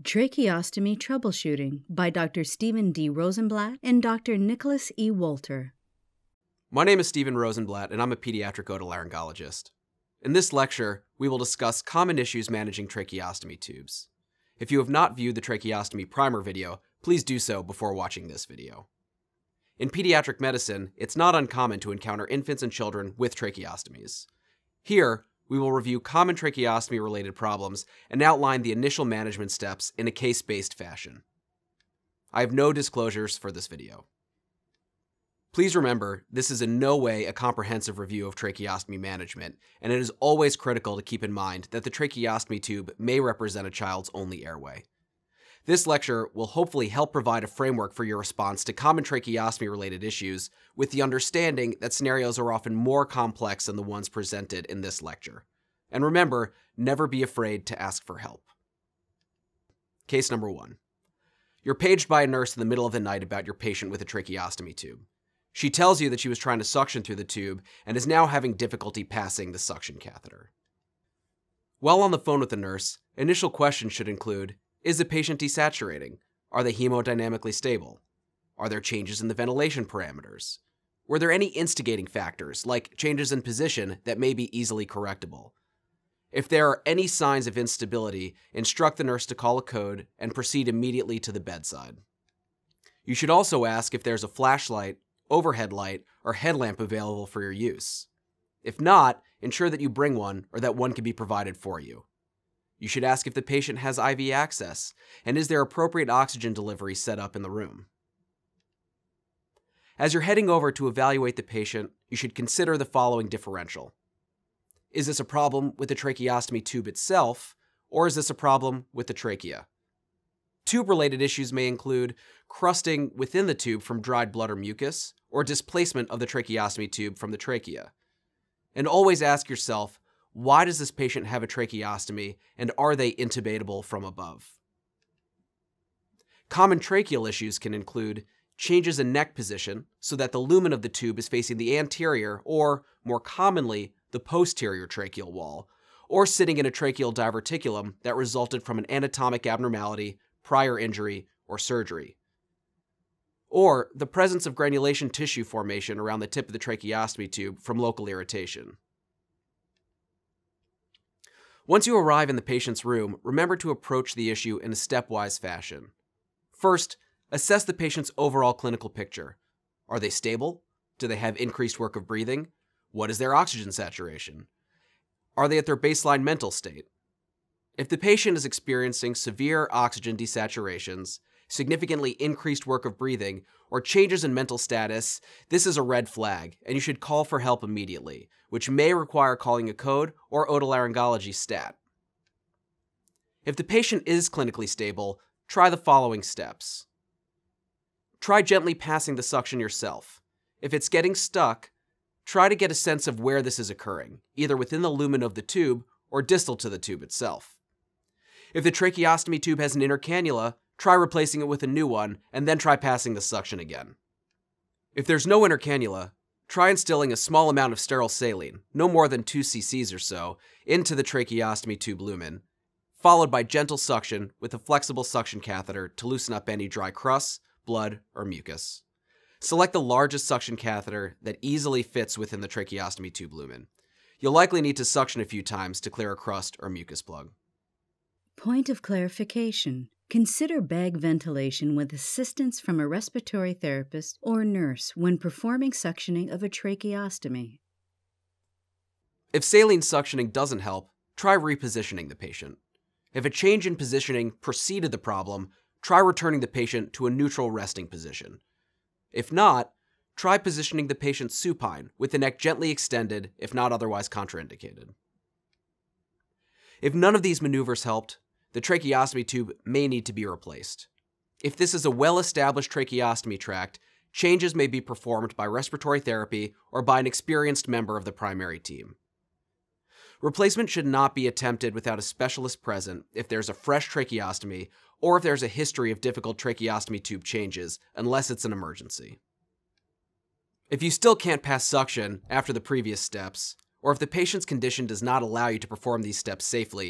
Tracheostomy Troubleshooting by Dr. Stephen D. Rosenblatt and Dr. Nicholas E. Wolter. My name is Stephen Rosenblatt, and I'm a pediatric otolaryngologist. In this lecture, we will discuss common issues managing tracheostomy tubes. If you have not viewed the tracheostomy primer video, please do so before watching this video. In pediatric medicine, it's not uncommon to encounter infants and children with tracheostomies. Here, we will review common tracheostomy-related problems and outline the initial management steps in a case-based fashion. I have no disclosures for this video. Please remember, this is in no way a comprehensive review of tracheostomy management, and it is always critical to keep in mind that the tracheostomy tube may represent a child's only airway. This lecture will hopefully help provide a framework for your response to common tracheostomy-related issues, with the understanding that scenarios are often more complex than the ones presented in this lecture. And remember, never be afraid to ask for help. Case number 1. You're paged by a nurse in the middle of the night about your patient with a tracheostomy tube. She tells you that she was trying to suction through the tube and is now having difficulty passing the suction catheter. While on the phone with the nurse, initial questions should include: is the patient desaturating? Are they hemodynamically stable? Are there changes in the ventilation parameters? Were there any instigating factors, like changes in position, that may be easily correctable? If there are any signs of instability, instruct the nurse to call a code and proceed immediately to the bedside. You should also ask if there's a flashlight, overhead light, or headlamp available for your use. If not, ensure that you bring one or that one can be provided for you. You should ask if the patient has IV access, and is there appropriate oxygen delivery set up in the room. As you're heading over to evaluate the patient, you should consider the following differential. Is this a problem with the tracheostomy tube itself, or is this a problem with the trachea? Tube-related issues may include crusting within the tube from dried blood or mucus, or displacement of the tracheostomy tube from the trachea. And always ask yourself, why does this patient have a tracheostomy, and are they intubatable from above? Common tracheal issues can include changes in neck position so that the lumen of the tube is facing the anterior, or, more commonly, the posterior tracheal wall, or sitting in a tracheal diverticulum that resulted from an anatomic abnormality, prior injury, or surgery. Or the presence of granulation tissue formation around the tip of the tracheostomy tube from local irritation. Once you arrive in the patient's room, remember to approach the issue in a stepwise fashion. First, assess the patient's overall clinical picture. Are they stable? Do they have increased work of breathing? What is their oxygen saturation? Are they at their baseline mental state? If the patient is experiencing severe oxygen desaturations, significantly increased work of breathing, or changes in mental status, this is a red flag, and you should call for help immediately, which may require calling a code or otolaryngology stat. If the patient is clinically stable, try the following steps. Try gently passing the suction yourself. If it's getting stuck, try to get a sense of where this is occurring, either within the lumen of the tube or distal to the tube itself. If the tracheostomy tube has an inner cannula, try replacing it with a new one, and then try passing the suction again. If there's no inner cannula, try instilling a small amount of sterile saline, no more than 2 cc's or so, into the tracheostomy tube lumen, followed by gentle suction with a flexible suction catheter to loosen up any dry crusts, blood, or mucus. Select the largest suction catheter that easily fits within the tracheostomy tube lumen. You'll likely need to suction a few times to clear a crust or mucus plug. Point of clarification. Consider bag ventilation with assistance from a respiratory therapist or nurse when performing suctioning of a tracheostomy. If saline suctioning doesn't help, try repositioning the patient. If a change in positioning preceded the problem, try returning the patient to a neutral resting position. If not, try positioning the patient supine with the neck gently extended if not otherwise contraindicated. If none of these maneuvers helped, the tracheostomy tube may need to be replaced. If this is a well-established tracheostomy tract, changes may be performed by respiratory therapy or by an experienced member of the primary team. Replacement should not be attempted without a specialist present if there's a fresh tracheostomy or if there's a history of difficult tracheostomy tube changes, unless it's an emergency. If you still can't pass suction after the previous steps, or if the patient's condition does not allow you to perform these steps safely,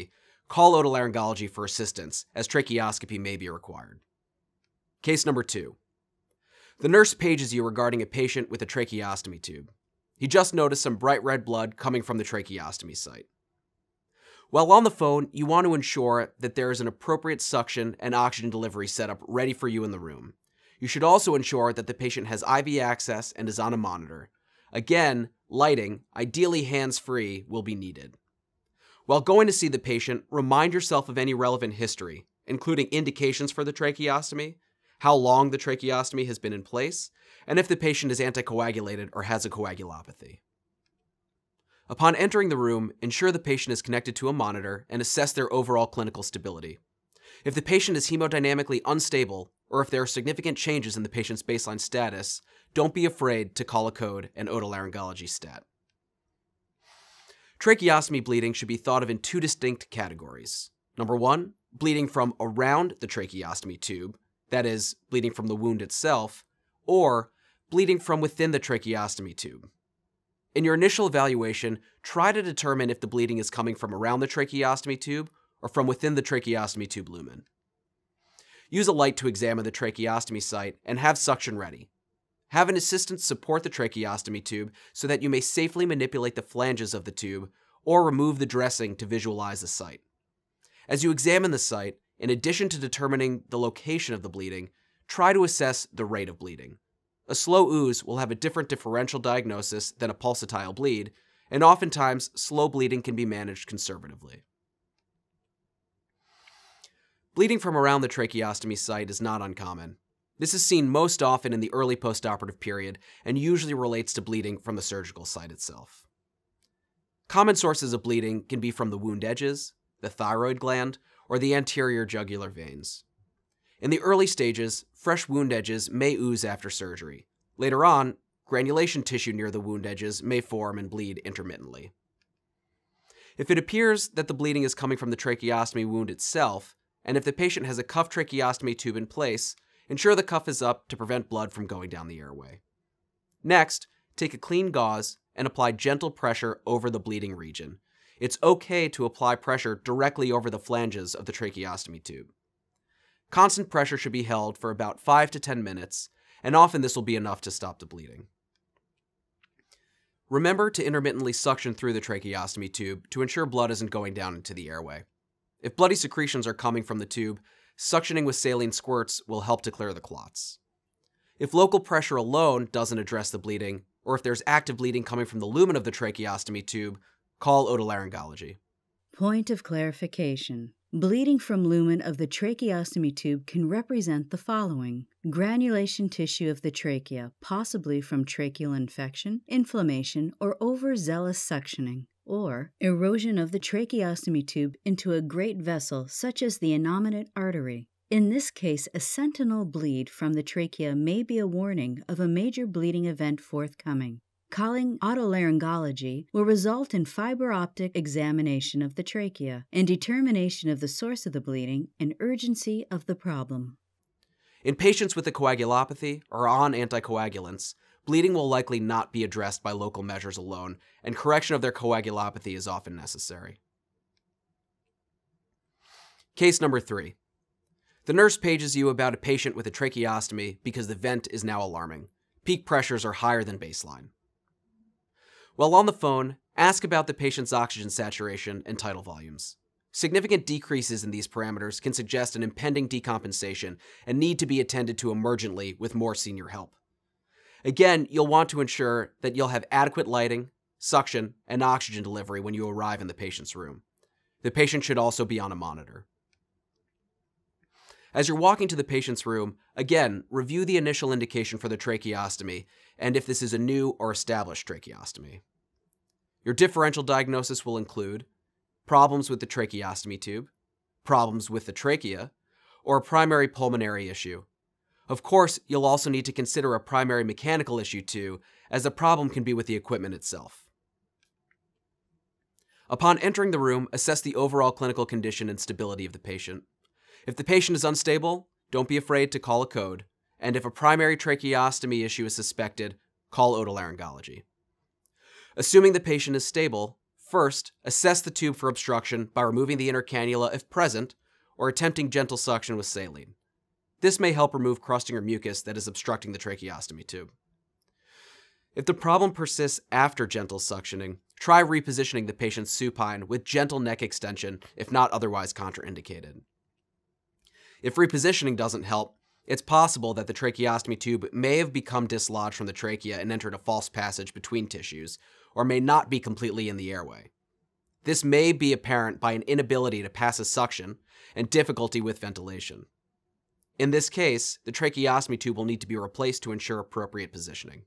call otolaryngology for assistance, as tracheoscopy may be required. Case number 2. The nurse pages you regarding a patient with a tracheostomy tube. He just noticed some bright red blood coming from the tracheostomy site. While on the phone, you want to ensure that there is an appropriate suction and oxygen delivery setup ready for you in the room. You should also ensure that the patient has IV access and is on a monitor. Again, lighting, ideally hands-free, will be needed. While going to see the patient, remind yourself of any relevant history, including indications for the tracheostomy, how long the tracheostomy has been in place, and if the patient is anticoagulated or has a coagulopathy. Upon entering the room, ensure the patient is connected to a monitor and assess their overall clinical stability. If the patient is hemodynamically unstable, or if there are significant changes in the patient's baseline status, don't be afraid to call a code and otolaryngology stat. Tracheostomy bleeding should be thought of in 2 distinct categories. Number 1, bleeding from around the tracheostomy tube, that is, bleeding from the wound itself, or bleeding from within the tracheostomy tube. In your initial evaluation, try to determine if the bleeding is coming from around the tracheostomy tube or from within the tracheostomy tube lumen. Use a light to examine the tracheostomy site and have suction ready. Have an assistant support the tracheostomy tube so that you may safely manipulate the flanges of the tube or remove the dressing to visualize the site. As you examine the site, in addition to determining the location of the bleeding, try to assess the rate of bleeding. A slow ooze will have a different differential diagnosis than a pulsatile bleed, and oftentimes slow bleeding can be managed conservatively. Bleeding from around the tracheostomy site is not uncommon. This is seen most often in the early postoperative period and usually relates to bleeding from the surgical site itself. Common sources of bleeding can be from the wound edges, the thyroid gland, or the anterior jugular veins. In the early stages, fresh wound edges may ooze after surgery. Later on, granulation tissue near the wound edges may form and bleed intermittently. If it appears that the bleeding is coming from the tracheostomy wound itself, and if the patient has a cuff tracheostomy tube in place, ensure the cuff is up to prevent blood from going down the airway. Next, take a clean gauze and apply gentle pressure over the bleeding region. It's okay to apply pressure directly over the flanges of the tracheostomy tube. Constant pressure should be held for about 5 to 10 minutes, and often this will be enough to stop the bleeding. Remember to intermittently suction through the tracheostomy tube to ensure blood isn't going down into the airway. If bloody secretions are coming from the tube, suctioning with saline squirts will help to clear the clots. If local pressure alone doesn't address the bleeding, or if there's active bleeding coming from the lumen of the tracheostomy tube, call otolaryngology. Point of clarification. Bleeding from lumen of the tracheostomy tube can represent the following: granulation tissue of the trachea, possibly from tracheal infection, inflammation, or overzealous suctioning, or erosion of the tracheostomy tube into a great vessel such as the innominate artery. In this case, a sentinel bleed from the trachea may be a warning of a major bleeding event forthcoming. Calling otolaryngology will result in fiber optic examination of the trachea and determination of the source of the bleeding and urgency of the problem. In patients with a coagulopathy or on anticoagulants, bleeding will likely not be addressed by local measures alone, and correction of their coagulopathy is often necessary. Case number 3. The nurse pages you about a patient with a tracheostomy because the vent is now alarming. Peak pressures are higher than baseline. While on the phone, ask about the patient's oxygen saturation and tidal volumes. Significant decreases in these parameters can suggest an impending decompensation and need to be attended to emergently with more senior help. Again, you'll want to ensure that you'll have adequate lighting, suction, and oxygen delivery when you arrive in the patient's room. The patient should also be on a monitor. As you're walking to the patient's room, again, review the initial indication for the tracheostomy and if this is a new or established tracheostomy. Your differential diagnosis will include problems with the tracheostomy tube, problems with the trachea, or a primary pulmonary issue. Of course, you'll also need to consider a primary mechanical issue too, as the problem can be with the equipment itself. Upon entering the room, assess the overall clinical condition and stability of the patient. If the patient is unstable, don't be afraid to call a code, and if a primary tracheostomy issue is suspected, call otolaryngology. Assuming the patient is stable, First, assess the tube for obstruction by removing the inner cannula if present, or attempting gentle suction with saline. This may help remove crusting or mucus that is obstructing the tracheostomy tube. If the problem persists after gentle suctioning, try repositioning the patient supine with gentle neck extension if not otherwise contraindicated. If repositioning doesn't help, it's possible that the tracheostomy tube may have become dislodged from the trachea and entered a false passage between tissues, or may not be completely in the airway. This may be apparent by an inability to pass a suction and difficulty with ventilation. In this case, the tracheostomy tube will need to be replaced to ensure appropriate positioning.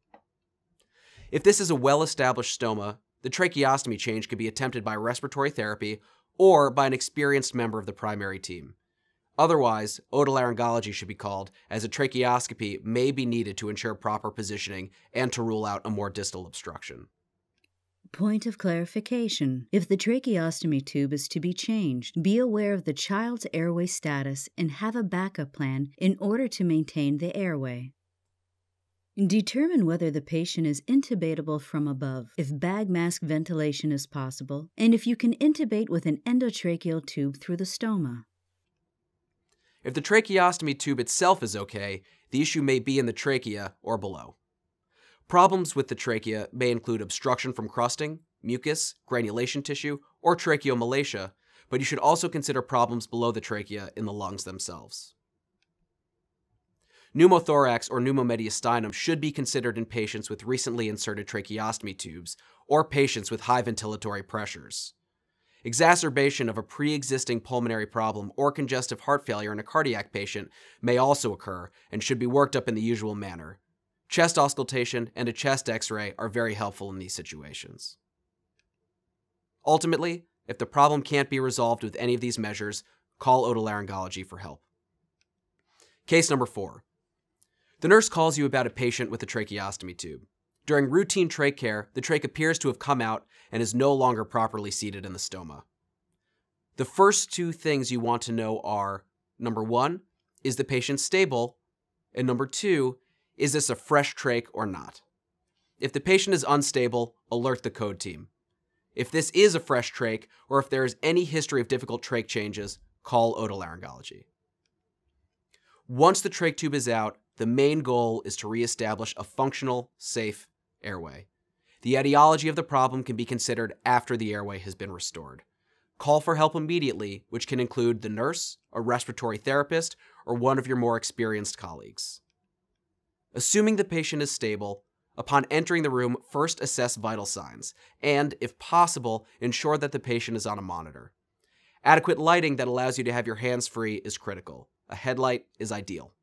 If this is a well-established stoma, the tracheostomy change can be attempted by respiratory therapy or by an experienced member of the primary team. Otherwise, otolaryngology should be called, as a tracheoscopy may be needed to ensure proper positioning and to rule out a more distal obstruction. Point of clarification. If the tracheostomy tube is to be changed, be aware of the child's airway status and have a backup plan in order to maintain the airway. Determine whether the patient is intubatable from above, if bag mask ventilation is possible, and if you can intubate with an endotracheal tube through the stoma. If the tracheostomy tube itself is okay, the issue may be in the trachea or below. Problems with the trachea may include obstruction from crusting, mucus, granulation tissue, or tracheomalacia, but you should also consider problems below the trachea in the lungs themselves. Pneumothorax or pneumomediastinum should be considered in patients with recently inserted tracheostomy tubes or patients with high ventilatory pressures. Exacerbation of a pre-existing pulmonary problem or congestive heart failure in a cardiac patient may also occur and should be worked up in the usual manner. Chest auscultation and a chest X-ray are very helpful in these situations. Ultimately, if the problem can't be resolved with any of these measures, call otolaryngology for help. Case number 4. The nurse calls you about a patient with a tracheostomy tube. During routine trach care, the trach appears to have come out and is no longer properly seated in the stoma. The first two things you want to know are, number 1, is the patient stable? And number 2, is this a fresh trach or not? If the patient is unstable, alert the code team. If this is a fresh trach, or if there is any history of difficult trach changes, call otolaryngology. Once the trach tube is out, the main goal is to reestablish a functional, safe airway. The etiology of the problem can be considered after the airway has been restored. Call for help immediately, which can include the nurse, a respiratory therapist, or one of your more experienced colleagues. Assuming the patient is stable, upon entering the room, first assess vital signs, and, if possible, ensure that the patient is on a monitor. Adequate lighting that allows you to have your hands free is critical. A headlight is ideal.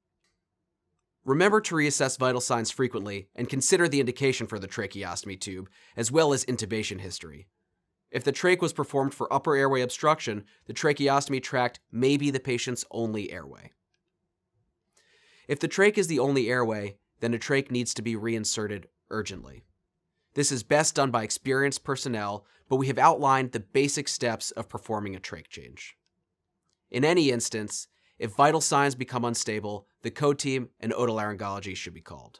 Remember to reassess vital signs frequently and consider the indication for the tracheostomy tube, as well as intubation history. If the trach was performed for upper airway obstruction, the tracheostomy tract may be the patient's only airway. If the trach is the only airway, then a trach needs to be reinserted urgently. This is best done by experienced personnel, but we have outlined the basic steps of performing a trach change. In any instance, if vital signs become unstable, the code team and otolaryngology should be called.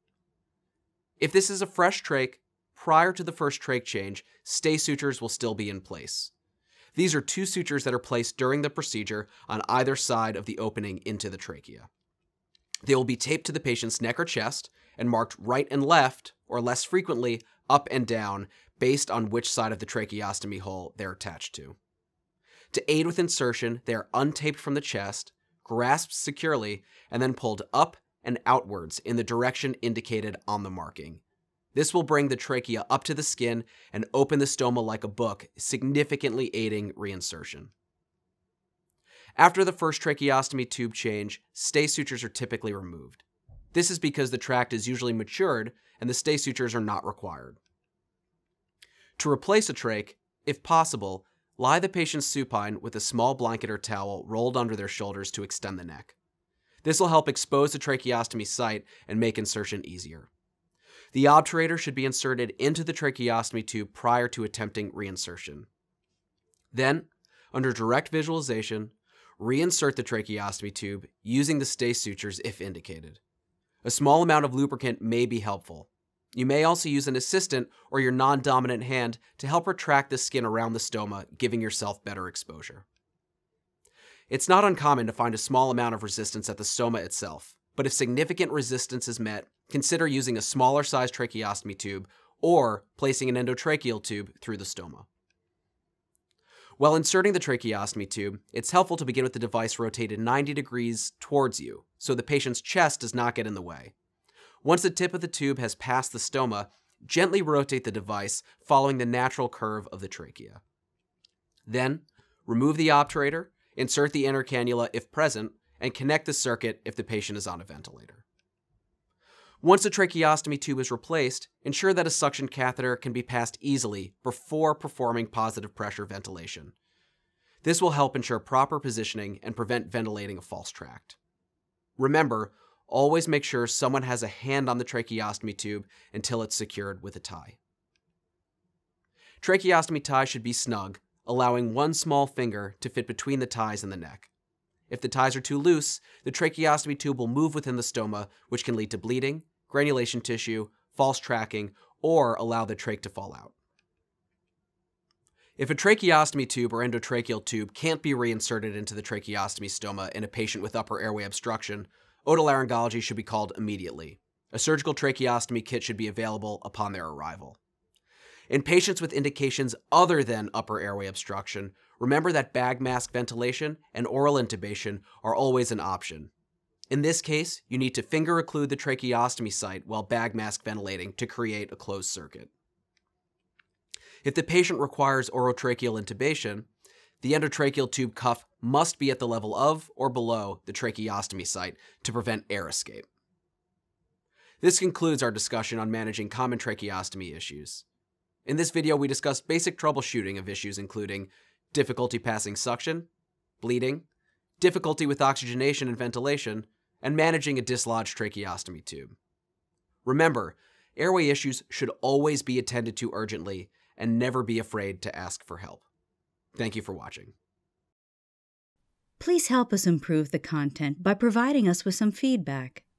If this is a fresh trach, prior to the first trach change, stay sutures will still be in place. These are 2 sutures that are placed during the procedure on either side of the opening into the trachea. They will be taped to the patient's neck or chest and marked right and left, or less frequently, up and down, based on which side of the tracheostomy hole they're attached to. To aid with insertion, they are untaped from the chest, grasped securely, and then pulled up and outwards in the direction indicated on the marking. This will bring the trachea up to the skin and open the stoma like a book, significantly aiding reinsertion. After the first tracheostomy tube change, stay sutures are typically removed. This is because the tract is usually matured and the stay sutures are not required. To replace a trach, if possible, lie the patient supine with a small blanket or towel rolled under their shoulders to extend the neck. This will help expose the tracheostomy site and make insertion easier. The obturator should be inserted into the tracheostomy tube prior to attempting reinsertion. Then, under direct visualization, reinsert the tracheostomy tube using the stay sutures if indicated. A small amount of lubricant may be helpful. You may also use an assistant or your non-dominant hand to help retract the skin around the stoma, giving yourself better exposure. It's not uncommon to find a small amount of resistance at the stoma itself, but if significant resistance is met, consider using a smaller sized tracheostomy tube or placing an endotracheal tube through the stoma. While inserting the tracheostomy tube, it's helpful to begin with the device rotated 90 degrees towards you, so the patient's chest does not get in the way. Once the tip of the tube has passed the stoma, gently rotate the device following the natural curve of the trachea. Then, remove the obturator, insert the inner cannula if present, and connect the circuit if the patient is on a ventilator. Once the tracheostomy tube is replaced, ensure that a suction catheter can be passed easily before performing positive pressure ventilation. This will help ensure proper positioning and prevent ventilating a false tract. Remember, always make sure someone has a hand on the tracheostomy tube until it's secured with a tie. Tracheostomy ties should be snug, allowing one small finger to fit between the ties and the neck. If the ties are too loose, the tracheostomy tube will move within the stoma, which can lead to bleeding, granulation tissue, false tracking, or allow the trach to fall out. If a tracheostomy tube or endotracheal tube can't be reinserted into the tracheostomy stoma in a patient with upper airway obstruction, otolaryngology should be called immediately. A surgical tracheostomy kit should be available upon their arrival. In patients with indications other than upper airway obstruction, remember that bag mask ventilation and oral intubation are always an option. In this case, you need to finger occlude the tracheostomy site while bag mask ventilating to create a closed circuit. If the patient requires orotracheal intubation, the endotracheal tube cuff must be at the level of or below the tracheostomy site to prevent air escape. This concludes our discussion on managing common tracheostomy issues. In this video, we discussed basic troubleshooting of issues including difficulty passing suction, bleeding, difficulty with oxygenation and ventilation, and managing a dislodged tracheostomy tube. Remember, airway issues should always be attended to urgently and never be afraid to ask for help. Thank you for watching. Please help us improve the content by providing us with some feedback.